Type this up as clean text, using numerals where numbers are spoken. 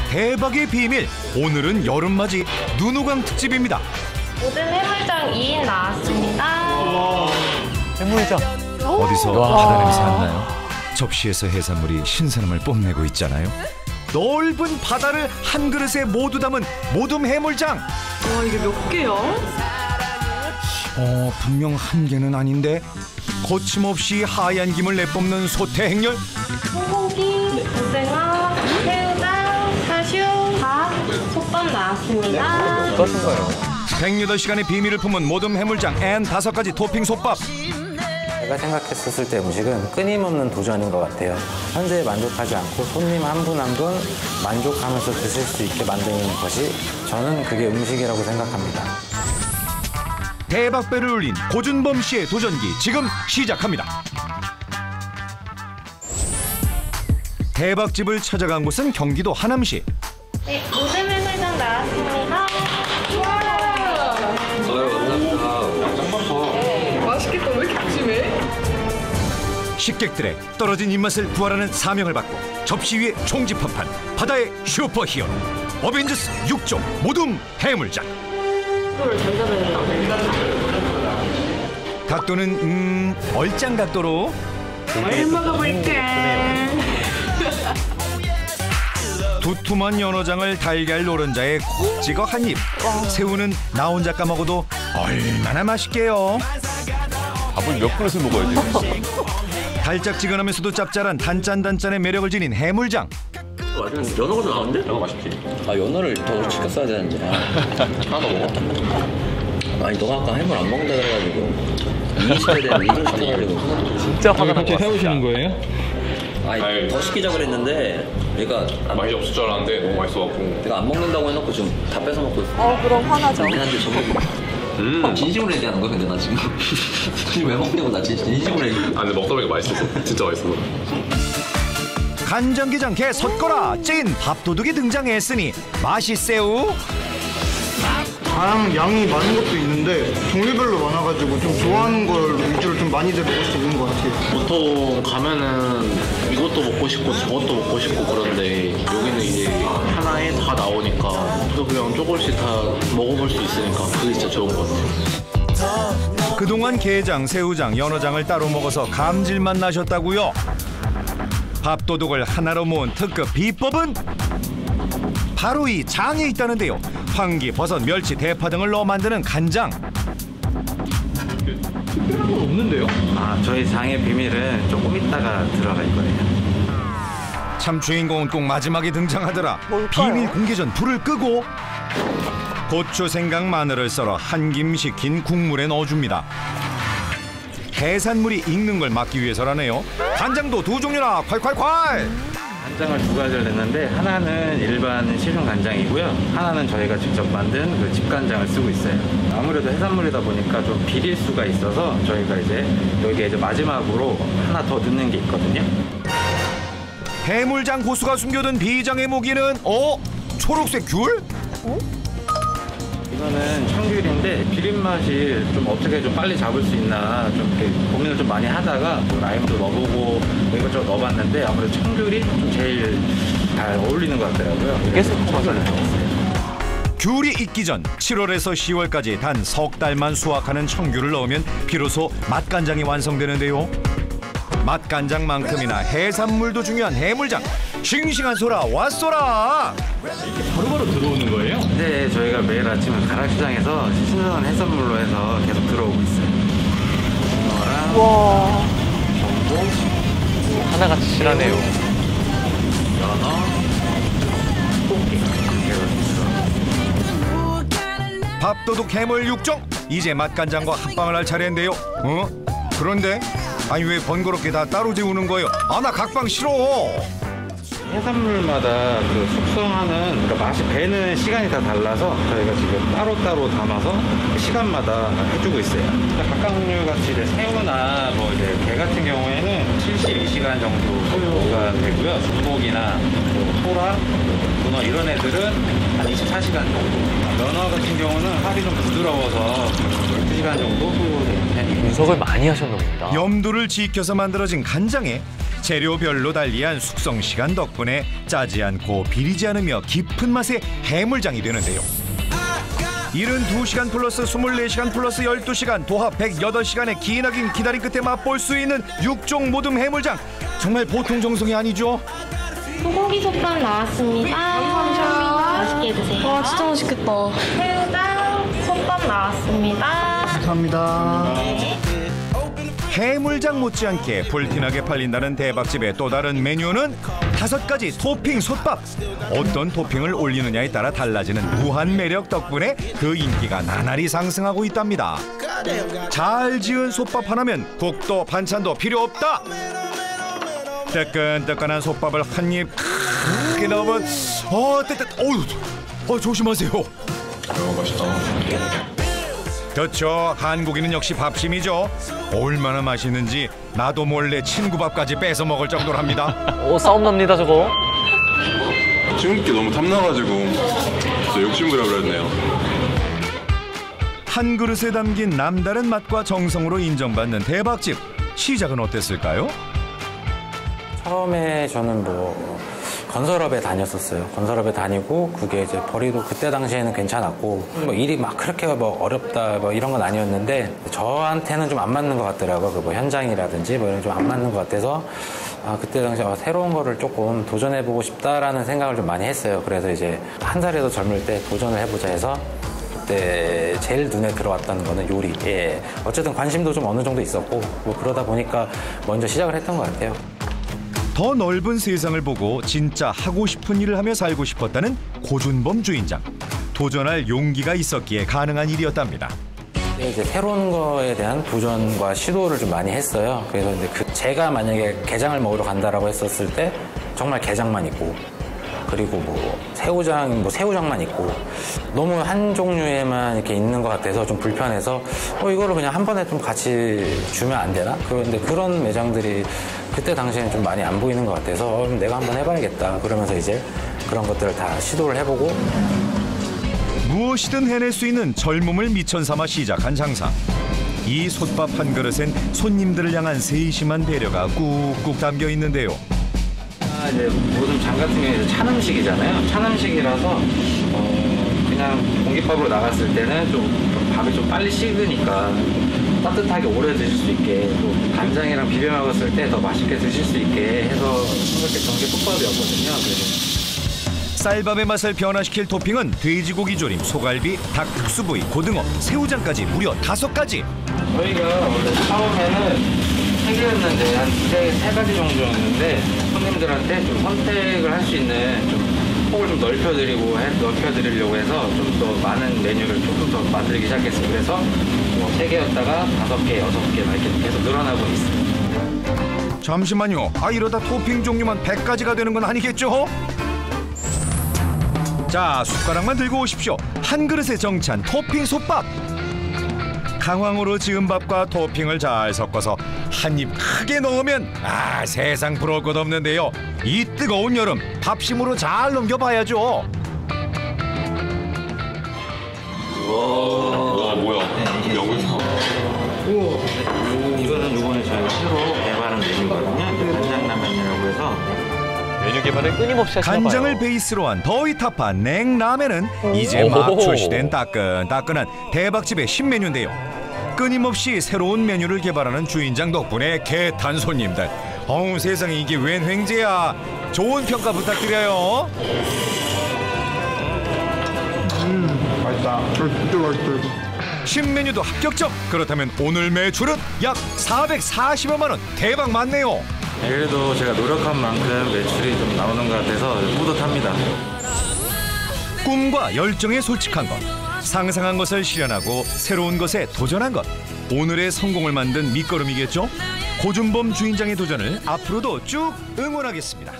대박의 비밀. 오늘은 여름맞이 눈호강 특집입니다. 모든 해물장 2인 나왔습니다. 해물장. 어디서 바다 냄새 안 나요? 접시에서 해산물이 신선함을 뽐내고 있잖아요. 넓은 바다를 한 그릇에 모두 담은 모둠 해물장. 와, 이게 몇 개야? 분명 한 개는 아닌데 거침없이 하얀 김을 내뿜는 소태행렬. 소고기, 오징어, 새우장, 사슈, 밥, 솥밥 나왔습니다. 어떠신가요? 108시간의 비밀을 품은 모둠 해물장 앤 5가지 토핑 솥밥. 제가 생각했었을 때 음식은 끊임없는 도전인 것 같아요. 현재에 만족하지 않고 손님 한 분 한 분 만족하면서 드실 수 있게 만드는 것이 저는 그게 음식이라고 생각합니다. 대박배를 울린 고준범 씨의 도전기 지금 시작합니다. 대박집을 찾아간 곳은 경기도 하남시. 네, 모둠 해물장 나왔습니다. 맛있겠다. 왜 이렇게 푸짐해? 식객들의 떨어진 입맛을 구하라는 사명을 받고 접시 위에 총집합한 바다의 슈퍼히어로 어벤져스 6종 모둠 해물장. 각도는 얼짱 각도로. 뭘 먹어볼까? 두툼한 연어장을 달걀 노른자에 콕 찍어 한 입. 새우는 나 혼자 까먹어도 얼마나 맛있게요. 밥을 몇 그릇을 먹어야 돼? 달짝지근하면서도 짭짤한 단짠단짠의 매력을 지닌 해물장. 연어가 더 나은데? 연어 맛있지. 연어를 더 시켰어야 되는데. 하나 더 먹어? 아니 너가 아까 해물 안 먹는다 그래가지고 이의 시켜야 되는데 이걸 시켜가지고. 진짜 화가 나고 세우시는 거예요? 아니 더 시키자 그랬는데 얘가 많이 없을 줄 알았는데 너무 맛있어갖고. 내가 안 먹는다고 해놓고 지금 다 뺏어 먹고 있어. 그럼 화나죠. 그렇긴 한데 저거 진심으로 얘기하는 거야 근데 나 지금. 왜 먹냐고 나 진심으로 얘기. 아 근데 먹다 보니까 맛있었어. 진짜 맛있어. 간장게장 게 섰거라 찐 밥도둑이 등장했으니 맛있새우. 다양한 양이 많은 것도 있는데 종류별로 많아가지고 좀 좋아하는 걸 위주로 좀 많이들 먹을 수 있는 것 같아요. 보통 가면은 이것도 먹고 싶고 저것도 먹고 싶고 그런데 여기는 이제 하나에 다 나오니까 또 그냥 조금씩 다 먹어볼 수 있으니까 그게 진짜 좋은 것 같아요. 그동안 게장, 새우장, 연어장을 따로 먹어서 감질만 나셨다고요? 밥도둑을 하나로 모은 특급 비법은 바로 이 장에 있다는데요. 황기, 버섯, 멸치, 대파 등을 넣어 만드는 간장. 특별한 건 없는데요? 저희 장의 비밀은 조금 있다가 들어갈 거예요. 참 주인공은 꼭 마지막에 등장하더라. 뭘까요? 비밀 공개 전 불을 끄고 고추, 생강, 마늘을 썰어 한 김 식힌 국물에 넣어줍니다. 해산물이 익는 걸 막기 위해서라네요. 간장도 2종류나 콸콸콸! 간장을 2가지를 냈는데 하나는 일반 시중 간장이고요. 하나는 저희가 직접 만든 그 집간장을 쓰고 있어요. 아무래도 해산물이다 보니까 좀 비릴 수가 있어서 저희가 이제 여기에 이제 마지막으로 하나 더 넣는 게 있거든요. 해물장 고수가 숨겨둔 비장의 무기는 초록색 귤? 이거는 청귤인데 비린 맛이 좀 어떻게 좀 빨리 잡을 수 있나 좀 이렇게 고민을 좀 많이 하다가 라임도 넣어보고 이것저것 넣어봤는데 아무래도 청귤이 좀 제일 잘 어울리는 것 같더라고요. 이게 새콤하잖아요. 귤이 익기 전 7월에서 10월까지 단 석 달만 수확하는 청귤을 넣으면 비로소 맛간장이 완성되는데요. 맛간장만큼이나 해산물도 중요한 해물장. 싱싱한 소라 왔소라. 이렇게 바로바로 들어오는 거예요? 네, 저희가 매일 아침 가락시장에서 신선한 해산물로 해서 계속 들어오고 있어요. 이거랑 와. 전복, 하나같이 실하네요. 연어, 토끼 밥도둑 해물 6종. 이제 맛간장과 합방을 할 차례인데요. 그런데 아니 왜 번거롭게 다 따로 재우는 거예요? 나 각방 싫어. 해산물마다 그 숙성하는 그러니까 맛이 배는 시간이 다 달라서 저희가 지금 따로따로 담아서 시간마다 해주고 있어요. 각각 종류 같이 이제 새우나 뭐 이제 게 같은 경우에는 72시간 정도 소요가 되고요. 전복이나 뭐 소라, 문어 이런 애들은 한 24시간 정도. 연어 같은 경우는 살이 좀 부드러워서 12시간 정도 소요되는 편이에요. 분석을 많이 하셨나 봅니다. 염도를 지켜서 만들어진 간장에 재료별로 달리한 숙성 시간 덕분에 짜지 않고 비리지 않으며 깊은 맛의 해물장이 되는데요. 72시간 플러스 24시간 플러스 12시간 도합 108시간의 기나긴 기다림 끝에 맛볼 수 있는 6종 모듬 해물장. 정말 보통 정성이 아니죠? 소고기 솥밥 나왔습니다. 감사합니다. 맛있게 드세요. 와, 진짜 맛있겠다. 새우장 솥밥 나왔습니다. 감사합니다. 해물장 못지않게 불티나게 팔린다는 대박집의 또 다른 메뉴는 5가지 토핑 솥밥. 어떤 토핑을 올리느냐에 따라 달라지는 무한 매력 덕분에 그 인기가 나날이 상승하고 있답니다. 잘 지은 솥밥 하나면 국도 반찬도 필요 없다. 뜨끈뜨끈한 솥밥을 한 입 크게 넣으면 조심하세요. 맛있다. 그렇죠. 한국인은 역시 밥심이죠. 얼마나 맛있는지 나도 몰래 친구 밥까지 뺏어 먹을 정도랍니다. 싸움 납니다 저거. 친구께 너무 탐나가지고 진짜 욕심부려 그랬네요. 한 그릇에 담긴 남다른 맛과 정성으로 인정받는 대박집. 시작은 어땠을까요? 처음에 저는 건설업에 다녔었어요. 건설업에 다니고 그게 이제 벌이도 그때 당시에는 괜찮았고 일이 막 그렇게 어렵다 이런 건 아니었는데 저한테는 좀 안 맞는 것 같더라고요. 그 현장이라든지 이런 좀 안 맞는 것 같아서 그때 당시에 새로운 거를 조금 도전해보고 싶다라는 생각을 좀 많이 했어요. 그래서 이제 한 살이라도 젊을 때 도전을 해보자 해서 그때 제일 눈에 들어왔던 거는 요리. 어쨌든 관심도 좀 어느 정도 있었고 그러다 보니까 먼저 시작을 했던 것 같아요. 더 넓은 세상을 보고 진짜 하고 싶은 일을 하며 살고 싶었다는 고준범 주인장. 도전할 용기가 있었기에 가능한 일이었답니다. 이제 새로운 거에 대한 도전과 시도를 좀 많이 했어요. 그래서 이제 제가 만약에 게장을 먹으러 간다라고 했었을 때 정말 게장만 있고 그리고 새우장만 있고 너무 한 종류에만 이렇게 있는 것 같아서 좀 불편해서 이거를 그냥 한 번에 좀 같이 주면 안 되나? 그런데 그런 매장들이 그때 당시에는 좀 많이 안 보이는 것 같아서 내가 한번 해봐야겠다. 그러면서 이제 그런 것들을 다 시도를 해보고 무엇이든 해낼 수 있는 젊음을 미천 삼아 시작한 장사. 이 솥밥 한 그릇엔 손님들을 향한 세심한 배려가 꾹꾹 담겨 있는데요. 이제 모든 장 같은 경우에 찬 음식이잖아요. 찬 음식이라서 그냥 공깃밥으로 나갔을 때는 좀 밥이 좀 빨리 식으니까 따뜻하게 오래 드실 수 있게 또 간장이랑 비벼 먹었을 때 더 맛있게 드실 수 있게 해서 생각했던 게 솥밥이었거든요. 쌀밥의 맛을 변화시킬 토핑은 돼지고기 조림, 소갈비, 닭 특수부위, 고등어, 새우장까지 무려 5가지. 저희가 원래 처음에는 3개였는데 한 3가지 정도였는데 손님들한테 좀 선택을 할 수 있는 좀 폭을 좀 넓혀드리려고 해서 좀 더 많은 메뉴를 조금 더 만들기 시작했어요. 그래서 3개였다가 5개, 6개 이렇게 계속 늘어나고 있어요. 잠시만요. 이러다 토핑 종류만 100가지가 되는 건 아니겠죠? 자, 숟가락만 들고 오십시오. 한 그릇에 정찬 토핑 솥밥. 강황으로 지은 밥과 토핑을 잘 섞어서 한 입 크게 넣으면 세상 부러울 것 없는데요. 이 뜨거운 여름 밥심으로 잘 넘겨봐야죠. 와 뭐야? 명을 이거는 이번에 저희가 새로 개발한 메뉴거든요. 간장라면이라고 해서 메뉴 개발을 끊임없이 하시나 봐요. 간장을 베이스로 한 더위 타파 냉라면은 이제 막 출시된 따끈따끈한 대박집의 신메뉴인데요. 끊임없이 새로운 메뉴를 개발하는 주인장 덕분에 개탄 손님들. 세상에 이게 웬 횡재야. 좋은 평가 부탁드려요. 맛있다. 진짜 맛있다 이거. 신메뉴도 합격점. 그렇다면 오늘 매출은 약 440여만 원. 대박 맞네요. 그래도 제가 노력한 만큼 매출이 좀 나오는 것 같아서 뿌듯합니다. 꿈과 열정에 솔직한 것, 상상한 것을 실현하고 새로운 것에 도전한 것. 오늘의 성공을 만든 밑거름이겠죠? 고준범 주인장의 도전을 앞으로도 쭉 응원하겠습니다.